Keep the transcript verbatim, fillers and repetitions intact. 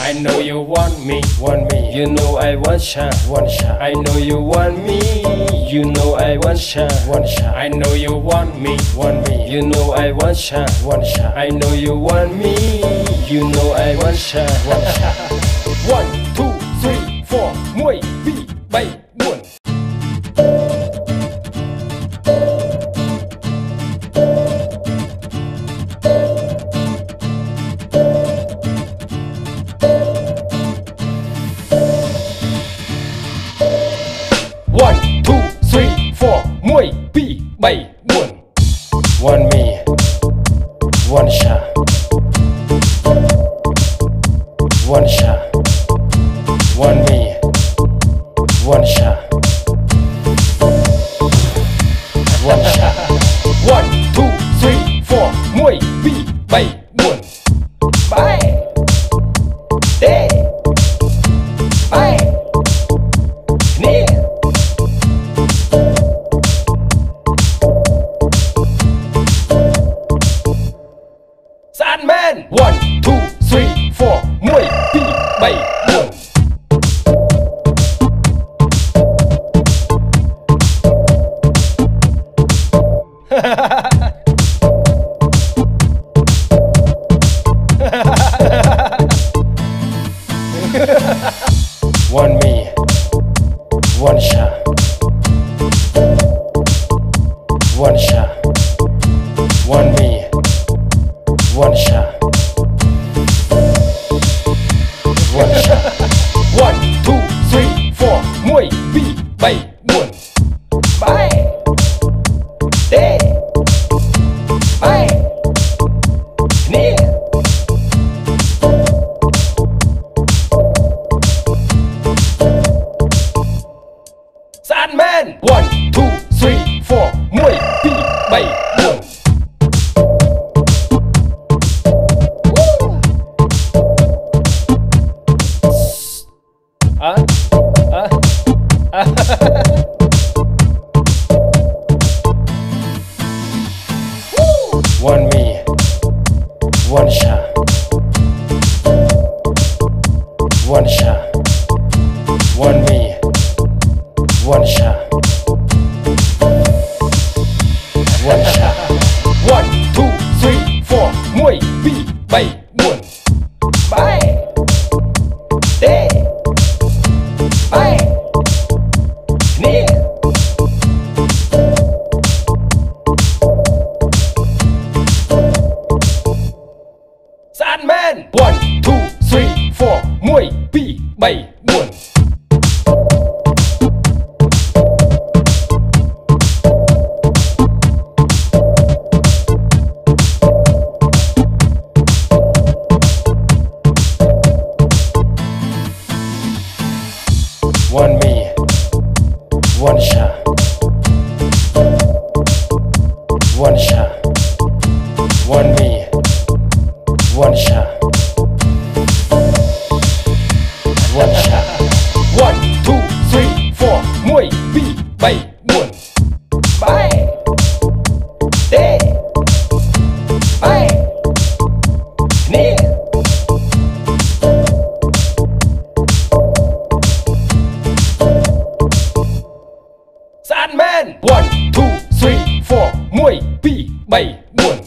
I know you want me, want me. You know I want shot, want shot. I know you want me. You know I want shot, want shot. I know you want me, want me. You know I want shot, want shot. I know you want me. You know I want shot, want shot. One, two, three, four. Mười, bi, bảy, buồn. One, two, three, four. Mười, bi, bảy, buồn. Want me, one shot. One shot. Want me, one shot. One shot. One, two, three, four. Mười, bi, bảy, buồn. Bảy, đi, bảy, nè. Sandman. One, two, three, four. Mười, bi, bảy, buồn. Want me, one shot. One shot. Want me, one shot. One shot. One, two, three, four. Mười, bi, bảy, buồn. Bảy, đi, bảy, nè. Sandman. One, two, three, four. Mười, bi, bảy, buồn. À, à, à. Want me, one shot. One shot. Want me, one shot. One shot. One, two, three, four. Mười, bi, bảy, buồn. Bảy, đi, bảy, nè. Sandman. One, two, three, four. Mười, bi, bảy, buồn. Want me, one shot. One shot. Want me, one shot. One shot. One, two, three, four. Mười, bi, bảy, buồn. Bảy, đi, bảy, nè. Sandman. One, two, three, four. Mười, bi, bảy, buồn.